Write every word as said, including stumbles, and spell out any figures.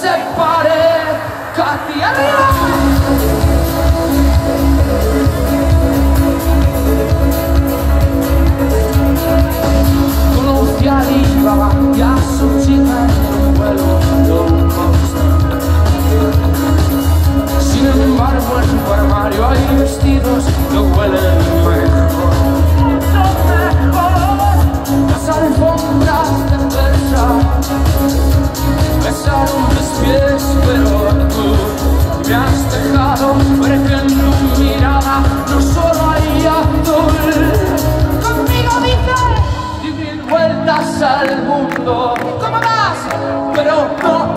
se parezca a ti. ¡Arriba! Conocí a Alibaba y a su chica en un vuelo low cost. Sin embargo, en tu armario hay vestidos que huelen mejor. Mucho mejor. Las alfombras de persa besaron mis pies, pero tú me has dejado ver que en tu mirada no solo hay azul. Conmigo dices vueltas al mundo. ¿Cómo vas? Pero no